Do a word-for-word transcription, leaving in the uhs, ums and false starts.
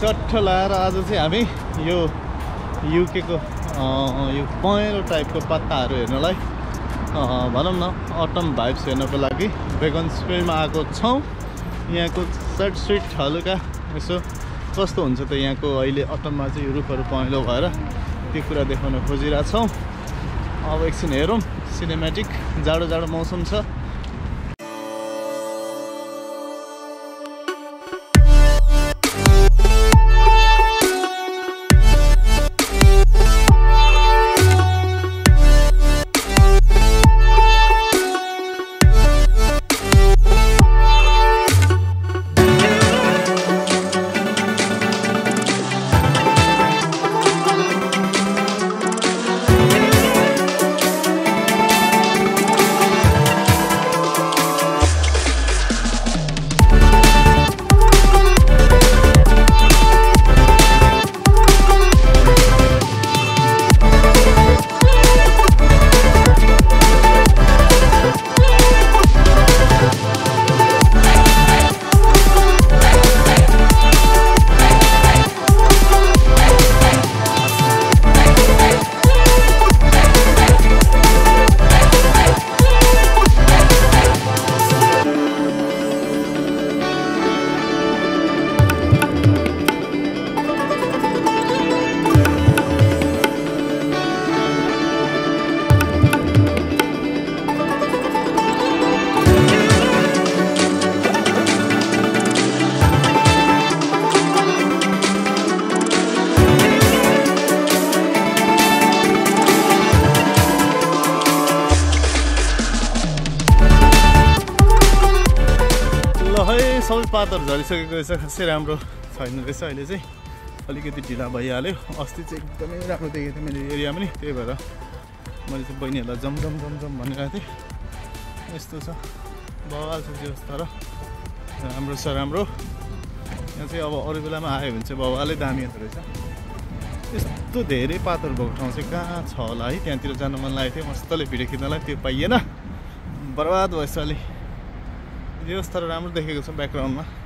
सट्ठ लाएर आज चाहिँ हामी यो युके को यो पहेँलो टाइपको पत्ताहरू हेर्नलाई भनौँ न अटम भाइब्स हेर्नको लागि बेगन स्प्रेमा आएको छौँ। यहाँको सर्ट स्ट्रिट हल्का यसो कस्तो हुन्छ त यहाँको अहिले अटममा चाहिँ रुखहरू पहेँलो भएर त्यो कुरा देखाउन खोजिरहेछौँ। अब एकछिन हेरौँ सिनेमेटिक। जाडो जाडो मौसम छ। सबै पातहरू झरिसकेको रहेछ। खासै राम्रो छैन रहेछ। अहिले चाहिँ अलिकति ढिला भइहाल्यो। अस्ति चाहिँ एकदमै राम्रो देखेको थिएँ मैले एरियामा नि, त्यही भएर मैले चाहिँ बहिनीहरूलाई जम जम जम जम भनिरहेको थिएँ। यस्तो छ बवाल छ व्यवस्था र राम्रो छ राम्रो। यहाँ चाहिँ अब अरू बेलामा आयो भने चाहिँ बवालै दामी हुँदो रहेछ। यस्तो धेरै पातहरू भएको ठाउँ चाहिँ कहाँ छ होला है। त्यहाँतिर जानु मन लागेको थियो मस्तले भिडियो खिच्नलाई, त्यो पाइएन। बर्बाद भएछ अलि। व्यवस्था राम्रो देखेको छ ब्याकग्राउन्डमा।